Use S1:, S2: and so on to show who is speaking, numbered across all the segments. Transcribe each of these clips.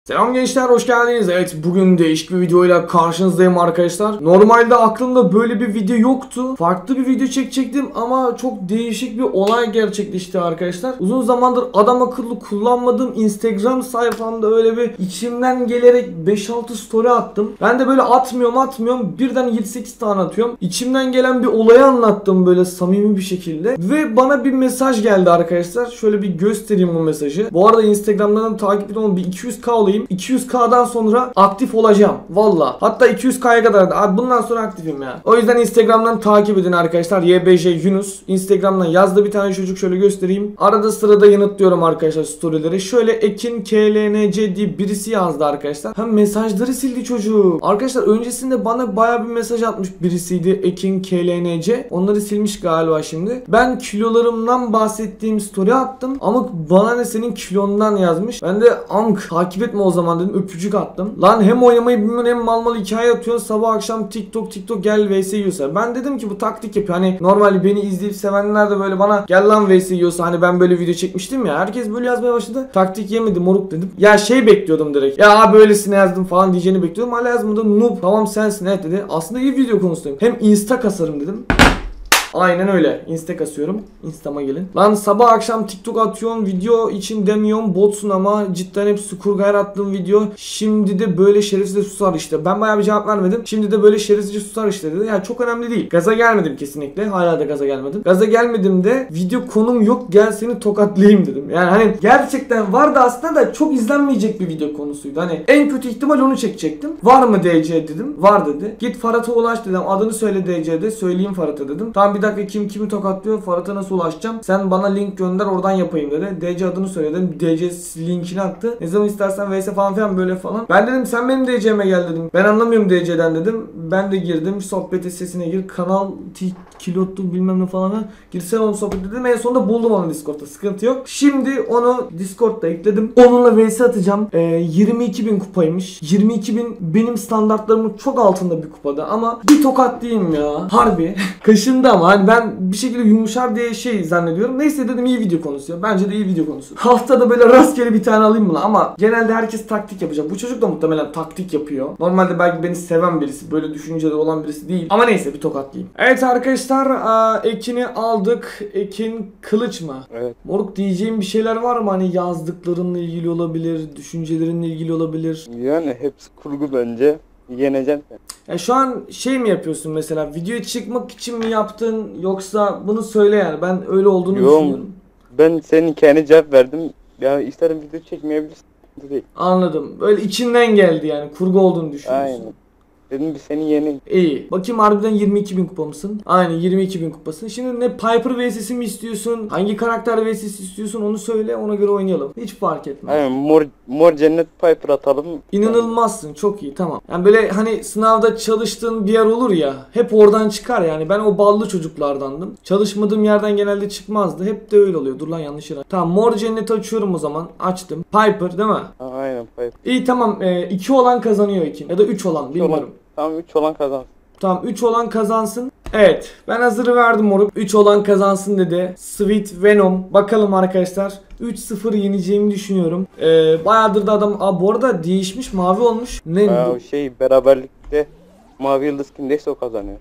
S1: Selam gençler, hoş geldiniz. Evet, bugün değişik bir videoyla karşınızdayım arkadaşlar. Normalde aklımda böyle bir video yoktu. Farklı bir video çekecektim ama çok değişik bir olay gerçekleşti arkadaşlar. Uzun zamandır adam akıllı kullanmadığım Instagram sayfamda öyle bir içimden gelerek 5-6 story attım. Ben de böyle atmıyorum birden 7-8 tane atıyorum. İçimden gelen bir olayı anlattım böyle samimi bir şekilde. Ve bana bir mesaj geldi arkadaşlar. Şöyle bir göstereyim bu mesajı. Bu arada Instagram'dan takip edin, bir 200k olayım. 200k'dan sonra aktif olacağım. Valla. Hatta 200k'ya kadar da. Abi bundan sonra aktifim ya. O yüzden Instagram'dan takip edin arkadaşlar. YBJ Yunus. Instagram'dan yazdı bir tane çocuk, şöyle göstereyim. Arada sırada yanıtlıyorum arkadaşlar storyleri. Şöyle Ekin KLNC diye birisi yazdı arkadaşlar. Hem mesajları sildi çocuk. Arkadaşlar öncesinde bana baya bir mesaj atmış birisiydi. Ekin KLNC. Onları silmiş galiba şimdi. Ben kilolarımdan bahsettiğim story attım. Ama bana ne senin kilondan yazmış. Ben de takip etme o zaman dedim, öpücük attım. Lan hem oynamayı bilmiyorsun hem mal hikaye atıyorsun, sabah akşam TikTok gel vs yiyorsa. Ben dedim ki bu taktik yapıyor. Hani normalde beni izleyip sevenler de böyle bana gel lan vs yiyorsa, hani ben böyle video çekmiştim ya. Herkes böyle yazmaya başladı. Taktik yemedi moruk dedim. Ya şey bekliyordum direkt. Ya abi böylesine yazdım falan diyeceğini bekliyordum. Hala yazmadı. Noob tamam sensin evet dedi. Aslında iyi video konusuyum. Hem insta kasarım dedim. Aynen öyle. Insta kasıyorum. Insta'ma gelin. Lan sabah akşam TikTok atıyorum. Video için demiyorum. Botsun ama cidden hep sukur gayr attığım video. Şimdi de böyle şerefsizce susar işte. Ben bayağı bir cevap vermedim. Şimdi de böyle şerefsizce susar işte dedi. Yani çok önemli değil. Gaza gelmedim kesinlikle. Hala da gaza gelmedim. Gaza gelmedim de video konum yok, gel seni tokatlayayım dedim. Yani hani gerçekten vardı aslında da çok izlenmeyecek bir video konusuydu. Hani en kötü ihtimal onu çekecektim. Var mı DC dedim. Var dedi. Git Farhat'a ulaş dedim. Adını söyle DC'de. Söyleyeyim Farhat'a dedim. Tamam bir dakika, kimi tokatlıyor, Farhat'a nasıl ulaşacağım, sen bana link gönder oradan yapayım dedi. DC adını söyledim, DC linkini attı, ne zaman istersen vs falan filan böyle falan. Ben dedim sen benim DC'me gel dedim, ben anlamıyorum DC'den dedim. Ben de girdim sohbet sesine, gir kanal kilotlu bilmem ne falan, girsene onu sohbet dedim. En sonunda buldum onu Discord'da, sıkıntı yok. Şimdi onu Discord'da ekledim, onunla vs atacağım. 22.000 kupaymış. 22.000 benim standartlarımın çok altında bir kupada ama bir tokat diyeyim ya harbi. Kaşındı ama hani ben bir şekilde yumuşar diye şey zannediyorum. Neyse dedim, iyi video konusu ya. Bence de iyi video konusu. Haftada böyle rastgele bir tane alayım mı ama genelde herkes taktik yapacak. Bu çocuk da muhtemelen taktik yapıyor. Normalde belki beni seven birisi, böyle düşünceleri olan birisi değil. Ama neyse bir tokatlayayım. Evet arkadaşlar, Ekin'i aldık. Ekin kılıç mı?
S2: Evet.
S1: Moruk diyeceğim bir şeyler var mı? Hani yazdıklarınla ilgili olabilir, düşüncelerinle ilgili olabilir.
S2: Yani hepsi kurgu bence. Yeneceğim sen.
S1: Ya şu an şey mi yapıyorsun mesela, videoya çıkmak için mi yaptın yoksa bunu söyle yani, ben öyle olduğunu düşünüyorum.
S2: Ben senin hikayene cevap verdim. Ya isterim video çekmeyebilirsin. Değil.
S1: Anladım. Böyle içinden geldi yani, kurgu olduğunu düşünüyorsun.
S2: Aynen. Dedim bir seni yeneyim.
S1: İyi. Bakayım harbiden 22.000 kupa mısın? Aynen 22.000 kupasın. Şimdi ne Piper vs'si mi istiyorsun? Hangi karakter vs'si istiyorsun onu söyle, ona göre oynayalım. Hiç fark etmez.
S2: Aynen mor cennet Piper atalım.
S1: İnanılmazsın, çok iyi, tamam. Yani böyle hani sınavda çalıştığın bir yer olur ya, hep oradan çıkar yani. Ben o ballı çocuklardandım. Çalışmadığım yerden genelde çıkmazdı. Hep de öyle oluyor. Dur lan yanlış yere. Tamam mor cenneti açıyorum o zaman. Açtım. Piper değil mi?
S2: Aynen Piper.
S1: İyi tamam. 2 olan kazanıyor Ekin. Ya da 3 olan bilmiyorum.
S2: Tamam 3 olan kazan.
S1: Tamam 3 olan kazansın. Evet ben hazırı verdim moruk. 3 olan kazansın dedi. Sweet Venom. Bakalım arkadaşlar. 3-0 yeneceğimi düşünüyorum. Bayağıdır da adam... bu arada değişmiş, mavi olmuş. Ne bu?
S2: Beraberlikte mavi yıldız kimdeyse o kazanıyor.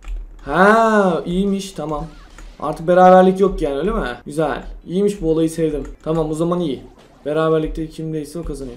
S1: Ha iyiymiş, tamam. Artık beraberlik yok yani, öyle mi? Güzel. İyiymiş, bu olayı sevdim. Tamam o zaman iyi. Beraberlikte kimdeyse o kazanıyor.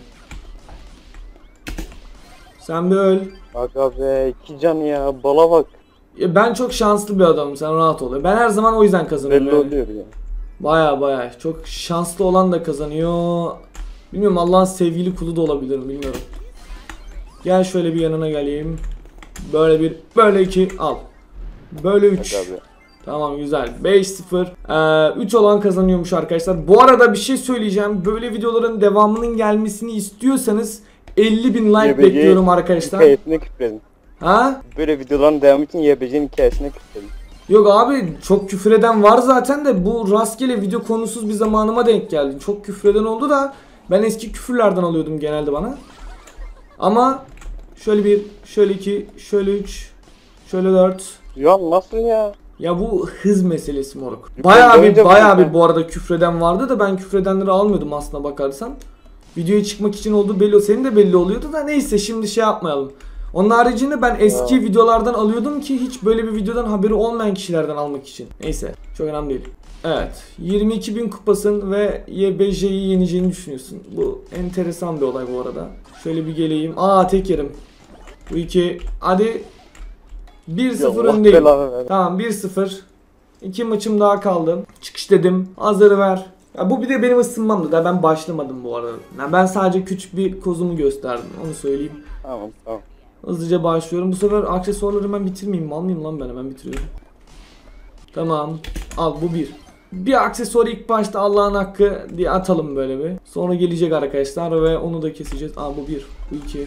S1: Sen bir öl.
S2: Aga be 2 can ya, bala bak.
S1: Ya ben çok şanslı bir adamım, sen rahat ol. Ben her zaman o yüzden kazanıyorum.
S2: Belli
S1: yani.
S2: oluyor ya.
S1: Baya çok şanslı olan da kazanıyor. Bilmiyorum, Allah'ın sevgili kulu da olabilirim, bilmiyorum. Gel şöyle bir yanına geleyim. Böyle bir, böyle 2 al. Böyle 3. Tamam güzel. 5-0. 3 olan kazanıyormuş arkadaşlar. Bu arada bir şey söyleyeceğim. Böyle videoların devamının gelmesini istiyorsanız 50.000 like bekliyorum arkadaşlar.
S2: Hikayesine küfredin.
S1: Ha?
S2: Böyle videoların devamı için YBC'nin hikayesine küfredin.
S1: Yok abi, çok küfreden var zaten de bu rastgele video konusuz bir zamanıma denk geldi. Çok küfreden oldu da ben eski küfürlerden alıyordum genelde bana. Ama şöyle 1, şöyle 2, şöyle 3, şöyle 4.
S2: Ya nasıl ya?
S1: Ya bu hız meselesi moruk. Bayağı bir bu arada küfreden vardı da ben küfredenleri almıyordum aslına bakarsan. videoya çıkmak için olduğu belli. Senin de belli oluyordu da neyse şimdi şey yapmayalım. Onun haricinde ben eski videolardan alıyordum ki hiç böyle bir videodan haberi olmayan kişilerden almak için. Neyse çok önemli değil. Evet 22.000 kupasın ve YBJ'yi yeneceğini düşünüyorsun. Bu enteresan bir olay bu arada. Şöyle bir geleyim. Tek yerim. Bu iki. Hadi 1-0 öndeyim. Tamam 1-0. 2 maçım daha kaldı. Çıkış dedim. Hazırı ver. Ya bu bir de benim ısınmamdı da ben başlamadım bu arada. Yani ben sadece küçük bir kozumu gösterdim. Onu söyleyeyim.
S2: Tamam.
S1: Hızlıca başlıyorum. Bu sefer aksesuarları hemen bitirmeyeyim. Mal mıyım lan ben hemen bitiriyorum. Tamam. Al bu bir. Bir aksesuarı ilk başta Allah'ın hakkı diye atalım böyle bir. Sonra gelecek arkadaşlar ve onu da keseceğiz. Bu bir. Bu iki.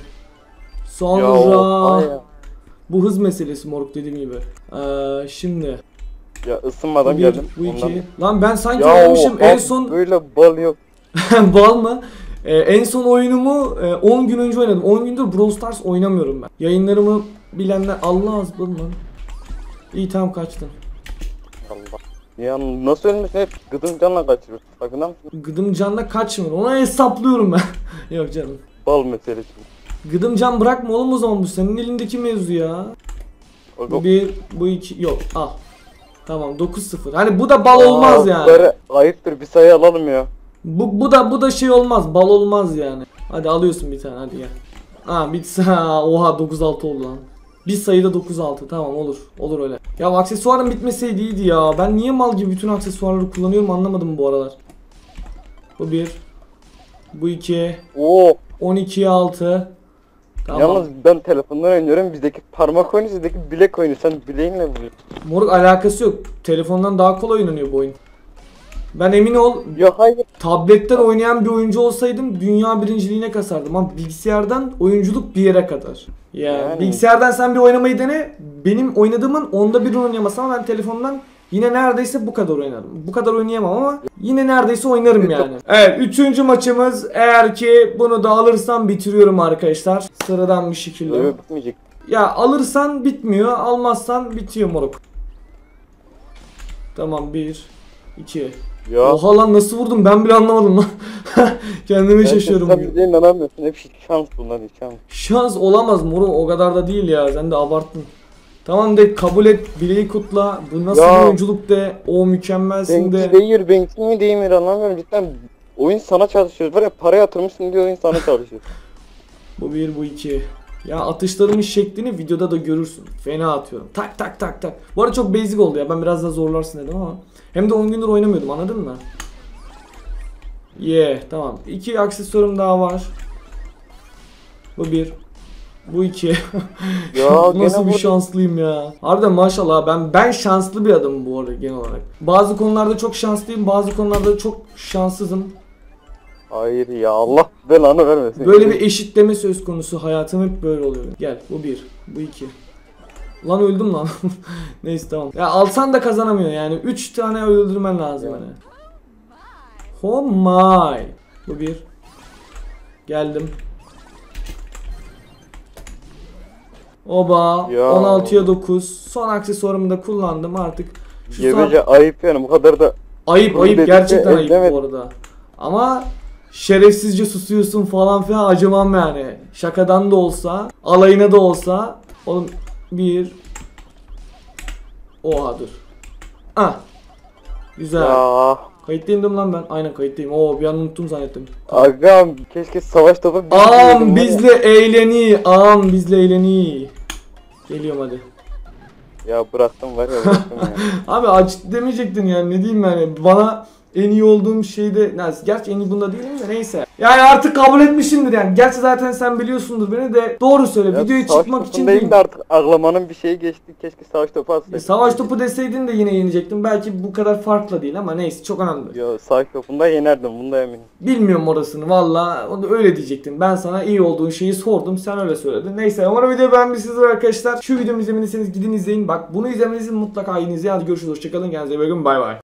S1: Sonra... Bu hız meselesi moruk dediğim gibi. Şimdi...
S2: Ya ısınmadan
S1: bu bir,
S2: geldim.
S1: bu iki.
S2: Ondan...
S1: Lan ben sanki oynamışım en son...
S2: Böyle bal yok.
S1: Bal mı? En son oyunumu 10 gün önce oynadım. 10 gündür Brawl Stars oynamıyorum ben. Yayınlarımı bilenler Allah azbın lan. İyi tamam kaçtın.
S2: Allah. Ya nasıl ölmüşsün hep gıdım canla kaçırıyorsun. Farkında mısın?
S1: Gıdım canla kaçmıyor. Ona hesaplıyorum ben. Yok canım.
S2: Bal meselesi.
S1: Gıdım can bırakma oğlum o zaman bu senin elindeki mevzu ya. Bu bir, bu iki, yok al. Tamam 9-0. Hani bu da bal olmaz yani.
S2: Ayıptır bir sayı alalım ya.
S1: Bu da şey olmaz. Bal olmaz yani. Hadi alıyorsun bir tane hadi gel. Bitse oha 9-6 oldu lan. Bir sayıda 9-6 tamam olur. Olur öyle. Ya aksesuarın bitmeseydi iyiydi ya. Ben niye mal gibi bütün aksesuarları kullanıyorum anlamadım bu aralar. Bu bir. Bu iki. 12'ye 6. Tamam.
S2: Yalnız ben telefondan oynuyorum. Bizdeki parmak oyunu, sizdeki bilek oyunu. Sen bileğinle vuruyorsun.
S1: Moruk alakası yok. Telefondan daha kolay oynanıyor bu oyun. Ben emin ol.
S2: Yok hayır.
S1: Tabletten oynayan bir oyuncu olsaydım dünya birinciliğine kasardım ama bilgisayardan oyunculuk bir yere kadar. Yani bilgisayardan sen bir oynamayı dene. Benim oynadığımın 1/10 oynayamasam ben telefondan yine neredeyse bu kadar oynarım. Bu kadar oynayamam ama yine neredeyse oynarım yani. Evet 3. maçımız eğer ki bunu da alırsam bitiriyorum arkadaşlar. Sıradan bir şekilde.
S2: Evet bitmeyecek.
S1: Ya alırsan bitmiyor, almazsan bitiyor moruk. Tamam 1 2.
S2: Ya.
S1: Oha lan nasıl vurdum ben bile anlamadım lan. Kendime şaşıyorum
S2: Sen
S1: bugün.
S2: bize inanamıyorsun. Hep şans bunlar şans.
S1: Şans olamaz moruk o kadar da değil ya sen de abarttın. Tamam de kabul et bileği kutla. Bu nasıl bir oyunculuk de o mükemmelsin de.
S2: Benimki mi değil mi anlamıyorum cidden. Oyun sana çalışıyor. Var ya para yatırmışsın diye oyun sana çalışıyor.
S1: Bu bir bu iki. Ya atışlarımın şeklini videoda da görürsün. Fena atıyorum. Tak tak tak tak. Bu arada çok basic oldu ya. Ben biraz daha zorlarsın dedim ama. Hem de 10 gündür oynamıyordum anladın mı? Tamam. 2 aksesuarım daha var. Bu bir. Bu iki.
S2: Ya
S1: nasıl bir şanslıyım ya. Harbiden maşallah ben şanslı bir adamım bu arada genel olarak. Bazı konularda çok şanslıyım, bazı konularda çok şanssızım.
S2: Hayır ya Allah belanı vermesin.
S1: Böyle bir eşitleme söz konusu hayatım hep böyle oluyor. Gel bu bir, bu iki. Lan öldüm lan. Neyse tamam. Ya alsan da kazanamıyor yani. 3 tane öldürmen lazım hani. Oh my. Bu bir. Geldim. Oba. 16'ya 9. Son aksesuarımı da kullandım artık.
S2: Gebece ayıp yani bu kadar da.
S1: Ayıp gerçekten ayıp bu arada. Ama şerefsizce susuyorsun falan filan acımam yani. Şakadan da olsa, alayına da olsa. Oğlum bir. Oha dur. Güzel. Ya. Kayıtlıydım lan ben. Aynen kayıtlıyım. Bir an unuttum zannettim.
S2: Agam keşke savaş topu.
S1: Bizle eğleni. Geliyorum hadi.
S2: Ya bıraktım var ya.
S1: Abi açık demeyecektin yani ne diyeyim yani bana en iyi olduğum şeyde gerçi en iyi bunda değilim de neyse. Yani artık kabul etmişsindir yani. Gerçi zaten sen biliyorsundur beni de doğru söyle ya videoya çıkmak için
S2: değil de artık ağlamanın bir şeyi geçti. Keşke savaş topu atsaydın.
S1: Savaş topu deseydin de yine yenecektim. Belki bu kadar farklı değil ama neyse çok önemli.
S2: Yo savaş topunda yenerdim bunda eminim.
S1: Bilmiyorum orasını valla öyle diyecektim. Ben sana iyi olduğun şeyi sordum sen öyle söyledin. Neyse umarım videoyu beğenmişsinizdir arkadaşlar. Şu videomu izlemediyseniz gidin izleyin. Bak bunu izlemenizi mutlaka izleyin. Hadi görüşürüz hoşçakalın kendinize iyi bakın bay bay.